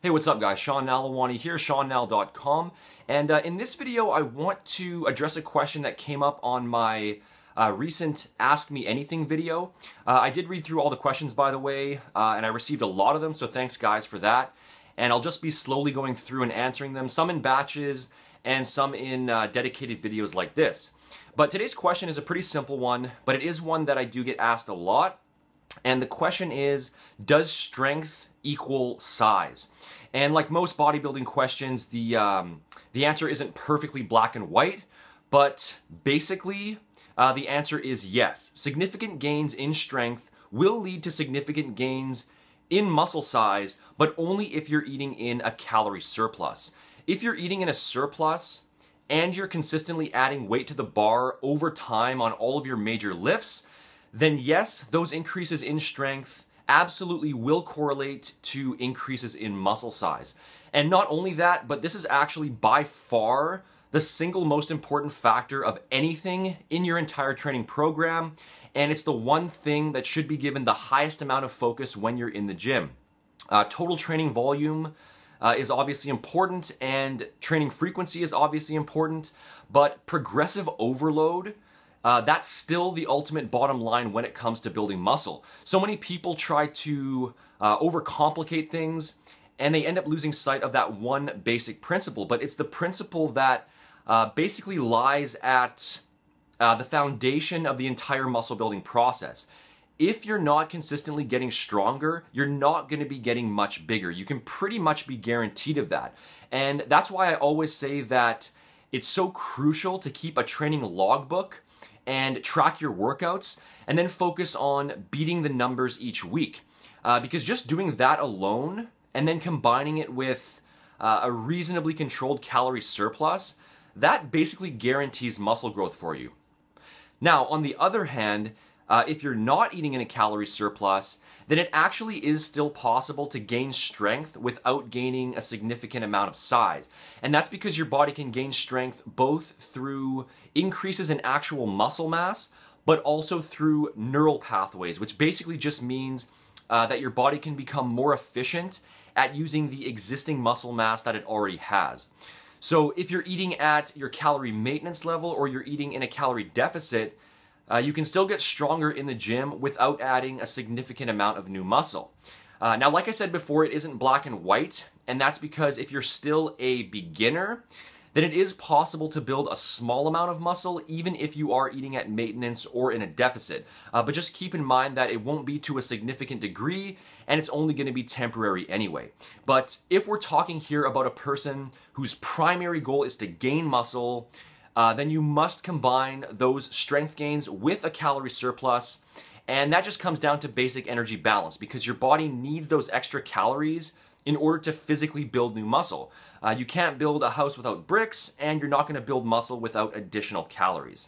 Hey, what's up guys? Sean Nalawani here, SeanNal.com. And in this video, I want to address a question that came up on my recent Ask Me Anything video. I did read through all the questions, by the way, and I received a lot of them, so thanks guys for that. And I'll just be slowly going through and answering them, some in batches and some in dedicated videos like this. But today's question is a pretty simple one, but it is one that I do get asked a lot. And the question is, does strength equal size? And like most bodybuilding questions, the answer isn't perfectly black and white, but basically the answer is yes. Significant gains in strength will lead to significant gains in muscle size, but only if you're eating in a calorie surplus. If you're eating in a surplus and you're consistently adding weight to the bar over time on all of your major lifts, then yes, those increases in strength absolutely will correlate to increases in muscle size. And not only that, but this is actually by far the single most important factor of anything in your entire training program, and it's the one thing that should be given the highest amount of focus when you're in the gym. Total training volume is obviously important, and training frequency is obviously important, but progressive overload, that's still the ultimate bottom line when it comes to building muscle. So many people try to overcomplicate things, and they end up losing sight of that one basic principle. But it's the principle that basically lies at the foundation of the entire muscle building process. If you're not consistently getting stronger, you're not going to be getting much bigger. You can pretty much be guaranteed of that. And that's why I always say that it's so crucial to keep a training logbook and track your workouts, and then focus on beating the numbers each week. Because just doing that alone, and then combining it with a reasonably controlled calorie surplus, that basically guarantees muscle growth for you. Now, on the other hand, if you're not eating in a calorie surplus, then it actually is still possible to gain strength without gaining a significant amount of size. And that's because your body can gain strength both through increases in actual muscle mass, but also through neural pathways, which basically just means that your body can become more efficient at using the existing muscle mass that it already has. So if you're eating at your calorie maintenance level or you're eating in a calorie deficit, you can still get stronger in the gym without adding a significant amount of new muscle. Now, like I said before, it isn't black and white, and that's because if you're still a beginner, then it is possible to build a small amount of muscle even if you are eating at maintenance or in a deficit. But just keep in mind that it won't be to a significant degree, and it's only going to be temporary anyway. But if we're talking here about a person whose primary goal is to gain muscle, then you must combine those strength gains with a calorie surplus, and that just comes down to basic energy balance because your body needs those extra calories in order to physically build new muscle. You can't build a house without bricks, and you're not going to build muscle without additional calories.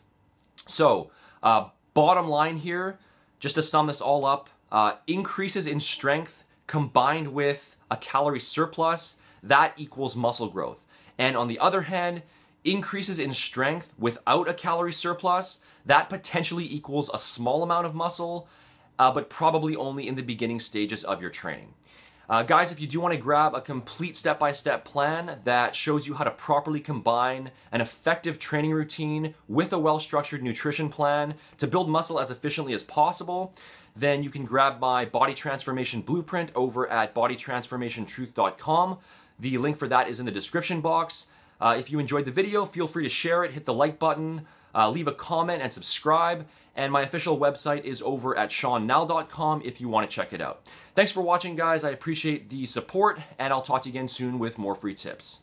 So, bottom line here, just to sum this all up, increases in strength combined with a calorie surplus, that equals muscle growth. And on the other hand, increases in strength without a calorie surplus, that potentially equals a small amount of muscle, but probably only in the beginning stages of your training. Guys, if you do want to grab a complete step-by-step plan that shows you how to properly combine an effective training routine with a well-structured nutrition plan to build muscle as efficiently as possible, then you can grab my Body Transformation Blueprint over at bodytransformationtruth.com. The link for that is in the description box. If you enjoyed the video, feel free to share it, hit the like button, leave a comment, and subscribe. And my official website is over at SeanNal.com if you want to check it out. Thanks for watching, guys. I appreciate the support, and I'll talk to you again soon with more free tips.